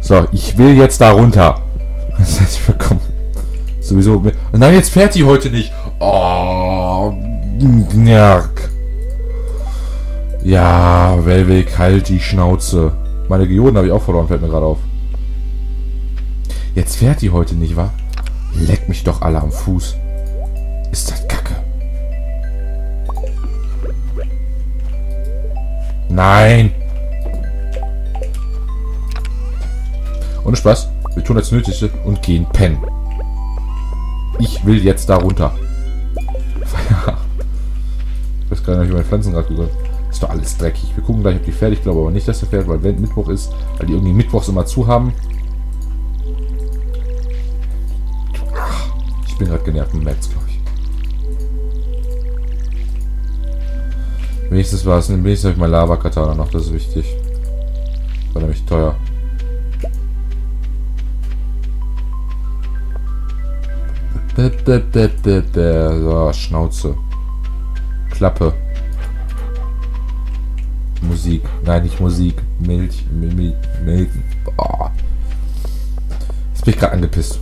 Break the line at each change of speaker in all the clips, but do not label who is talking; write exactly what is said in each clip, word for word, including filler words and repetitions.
So, ich will jetzt da runter. Herzlich willkommen. Sowieso. Nein, jetzt fährt die heute nicht. Oh, Nerk. Ja, Wellweg, halt die Schnauze. Meine Geoden habe ich auch verloren, fällt mir gerade auf. Jetzt fährt die heute nicht, wa? Leck mich doch alle am Fuß. Ist das Kacke. Nein. Ohne Spaß. Wir tun das Nötigste und gehen pennen. Ich will jetzt da runter. Ich weiß gar nicht, wie meine Pflanzen gerade gehört. Ist doch alles dreckig. Wir gucken gleich, ob die fährt. Ich glaube aber nicht, dass sie fährt, weil wenn Mittwoch ist, weil die irgendwie mittwochs immer zu haben. Ich bin gerade genervt mit Max, glaube ich. Wenigstens war es, wenigstens habe ich mein Lava-Katana noch, das ist wichtig. War nämlich teuer. So, Schnauze. Klappe. Musik. Nein, nicht Musik. Milch. Milch. Milch. Boah. Jetzt bin ich gerade angepisst.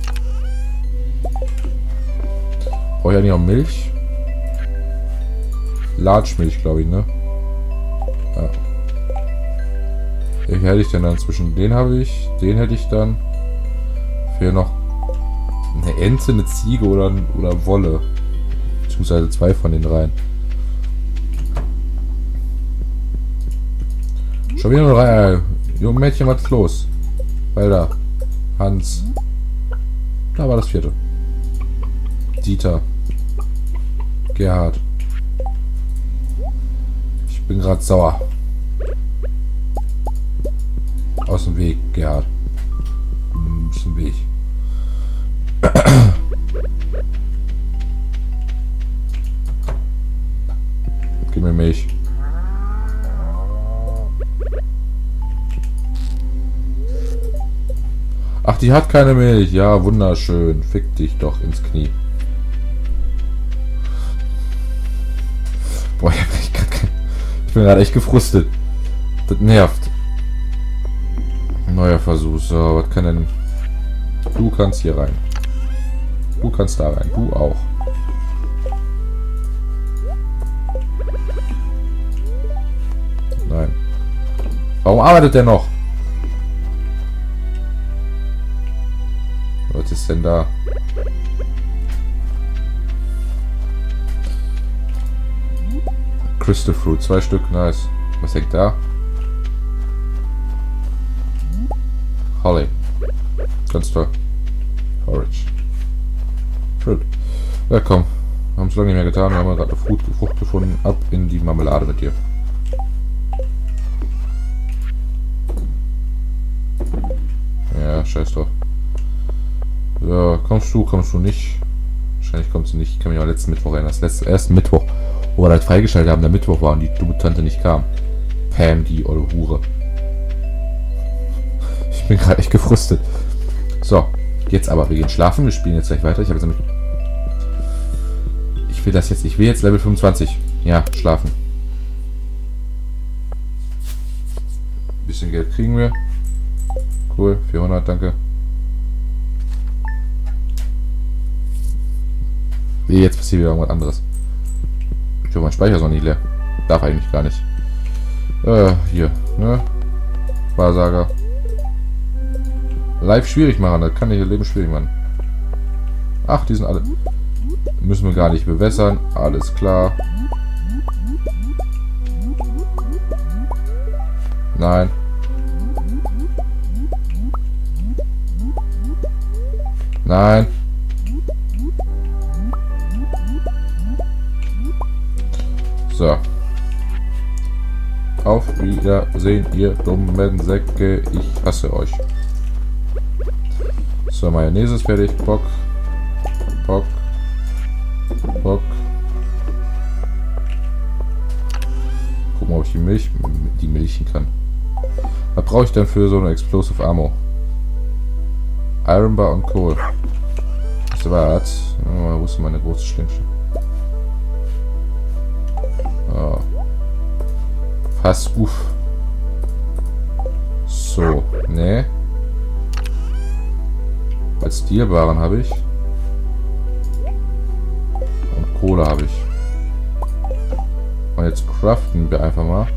Brauche ich eigentlich auch Milch? Latschmilch, glaube ich, ne? Ja. Welche hätte ich denn dann zwischen? Den habe ich. Den hätte ich dann. Fehlt noch eine Ente, eine Ziege oder, oder Wolle. Beziehungsweise zwei von den dreien. Schon wieder nur drei. Junge Mädchen, was ist los? Walter. Hans. Da war das vierte. Dieter. Gerhard. Ich bin gerade sauer. Aus dem Weg, Gerhard. Aus dem Weg. Gib mir Milch. Ach, die hat keine Milch. Ja, wunderschön. Fick dich doch ins Knie. Boah, ich, hab echt grad kein... ich bin gerade echt gefrustet. Das nervt. Neuer Versuch. So, was kann denn... Du kannst hier rein. Du kannst da rein. Du auch. Nein. Warum arbeitet der noch? Was ist denn da? Crystal Fruit, zwei Stück, nice. Was hängt da? Holly. Ganz toll. Forage. Fruit. Ja, komm. Haben es lange nicht mehr getan. Wir haben gerade eine Frucht, Frucht gefunden. Ab in die Marmelade mit dir. Ja, scheiß drauf. Ja, kommst du, kommst du nicht. Wahrscheinlich kommst du nicht. Ich kann mich auch letzten Mittwoch erinnern. Das letzte, ersten Mittwoch, wo wir halt freigeschaltet haben, der Mittwoch war und die dumme Tante nicht kam. Pam, die olle Hure. Ich bin gerade echt gefrustet. So, jetzt aber. Wir gehen schlafen. Wir spielen jetzt gleich weiter. Ich habe jetzt nämlich... Ich will das jetzt... Ich will jetzt Level fünfundzwanzig. Ja, schlafen. Ein bisschen Geld kriegen wir. Cool. vierhundert, danke. Nee, jetzt passiert wieder irgendwas anderes. Ich glaube, mein Speicher ist noch nicht leer. Darf eigentlich gar nicht. Äh, hier, ne? Wahrsager. Live schwierig machen, das kann ich ihr Leben schwierig machen. Ach, die sind alle... Müssen wir gar nicht bewässern. Alles klar. Nein. Nein. So. Auf Wiedersehen, ihr dummen Säcke. Ich hasse euch. So, Mayonnaise ist fertig. Bock. Bock. Bock. Gucken, ob ich die Milch, die milchen kann. Was brauche ich denn für so eine Explosive Ammo? Iron Bar und Kohl. Weißt du was? Oh, wo ist meine große Schlimmste? Oh. Pass auf. So, ne? Als Stilwaren habe ich. Und Kohle habe ich. Und jetzt craften wir einfach mal.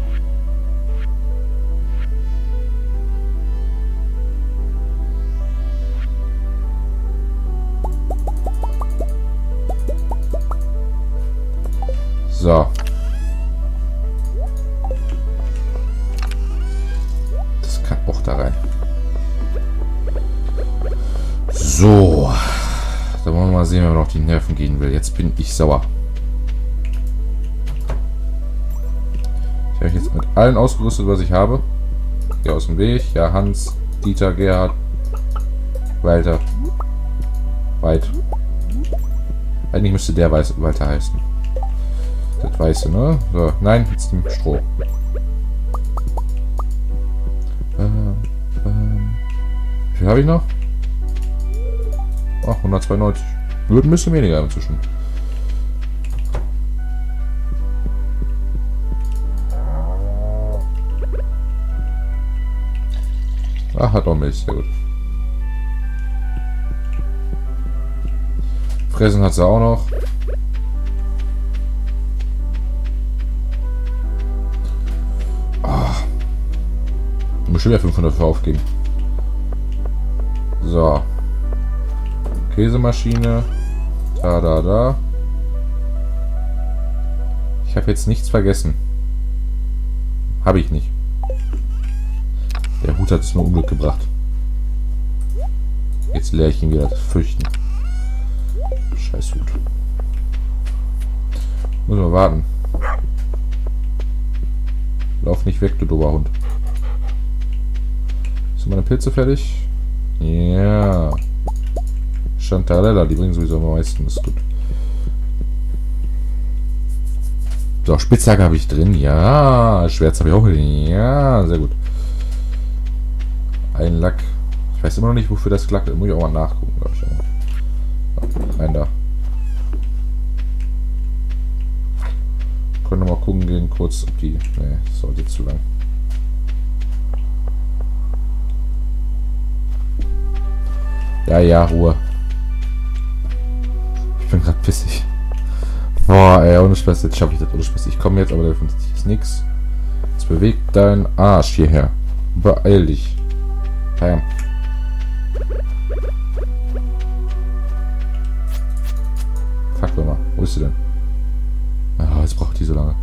So. Das kann auch da rein. So. Da wollen wir mal sehen, wenn man noch die Nerven gehen will. Jetzt bin ich sauer. Ich habe jetzt mit allen ausgerüstet, was ich habe. Hier aus dem Weg. Ja, Hans, Dieter, Gerhard, Walter. Weit. Eigentlich müsste der Weiß Walter heißen. Das Weiße, ne? So, nein, jetzt im Stroh. Ähm, ähm. Wie viel habe ich noch? Ach, hundertzweiundneunzig. Wird ein bisschen weniger inzwischen. Ach, hat auch Milch, sehr gut. Fressen hat sie auch noch. Ah. Ich muss schon wieder fünfhundert für aufgeben. So. Käsemaschine. Da, da, da. Ich habe jetzt nichts vergessen. Habe ich nicht. Der Hut hat es nur Unglück gebracht. Jetzt leere ich ihn wieder. Das Fürchten. Scheiß Hut. Muss mal warten. Lauf nicht weg, du dober Hund. Sind meine Pilze fertig? Ja. Chantarella, die bringen sowieso am meisten. Das ist gut. So, Spitzhacke habe ich drin. Ja. Schwerz habe ich auch drin. Ja, sehr gut. Ein Lack. Ich weiß immer noch nicht, wofür das Lack ist. Muss ich auch mal nachgucken, glaube ich. So, rein da. Können wir mal gucken gehen, kurz, ob die. Ne, das sollte jetzt zu lang. Ja, ja, Ruhe. Ich bin gerade pissig. Boah, ey, ohne Spaß, jetzt schaffe ich das ohne Spaß. Ich komme jetzt, aber davon ist nichts. Jetzt bewegt dein Arsch hierher. Beeil dich. Bam. Fuck, mal. Wo ist sie denn? Ah, jetzt braucht die so lange.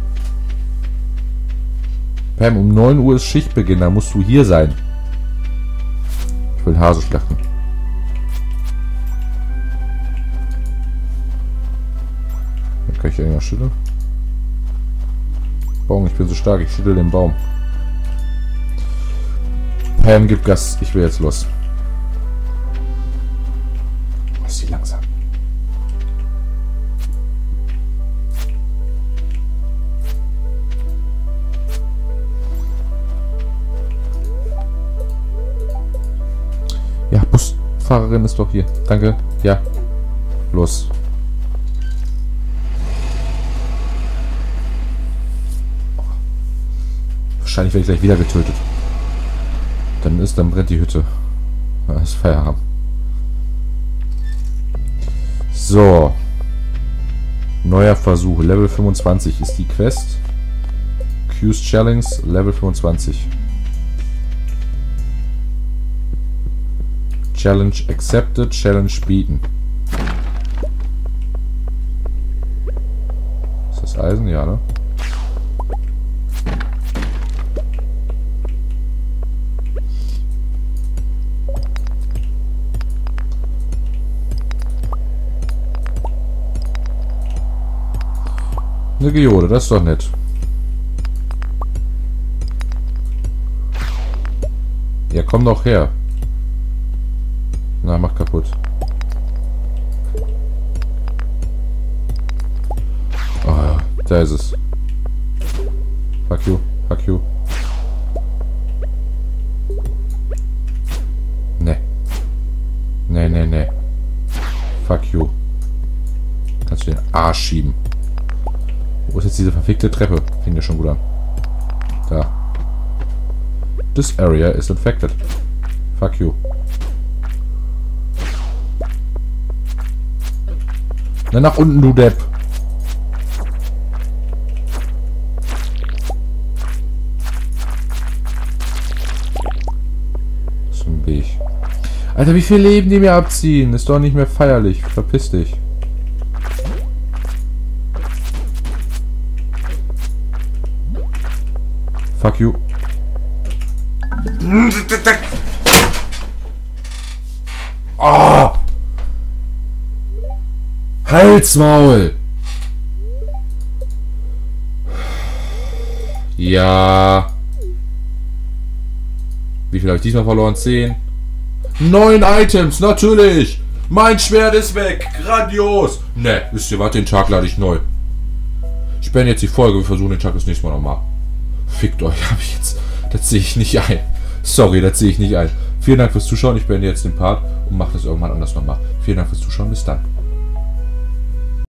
Pam, um neun Uhr ist Schichtbeginn, da musst du hier sein. Ich will Hase schlachten. Dann kann ich ja nicht schütteln. Baum, ich bin so stark, ich schüttel den Baum. Pam, gib Gas, ich will jetzt los. Oh, ist die langsam. Ja, Busfahrerin ist doch hier. Danke. Ja. Los. Wahrscheinlich werde ich gleich wieder getötet. Dann ist, dann brennt die Hütte. Das ist Feierabend. So. Neuer Versuch. Level fünfundzwanzig ist die Quest. Q's Challenge. Level fünfundzwanzig. Challenge accepted. Challenge bieten. Ist das Eisen? Ja, ne? Eine Geode, das ist doch nett. Ja, komm doch her. Na, mach kaputt. Oh, da ist es. Fuck you, fuck you. Ne. Ne, ne, ne. Fuck you. Kannst du den Arsch schieben. Wo ist jetzt diese verfickte Treppe? Fängt ja schon gut an. Da. This area is infected. Fuck you. Na, nach unten, du Depp. Das ist ein Weg. Alter, wie viel Leben die mir abziehen? Ist doch nicht mehr feierlich. Verpiss dich. Fuck you. Oh! Halsmaul! Ja. Wie viel habe ich diesmal verloren? Zehn. Neun Items, natürlich! Mein Schwert ist weg! Grandios! Ne, wisst ihr was? Den Tag lade ich neu. Ich beende jetzt die Folge. Wir versuchen den Tag das nächste Mal nochmal. Fickt euch, habe ich jetzt. Das sehe ich nicht ein. Sorry, das sehe ich nicht ein. Vielen Dank fürs Zuschauen. Ich beende jetzt den Part und mache das irgendwann anders nochmal. Vielen Dank fürs Zuschauen. Bis dann.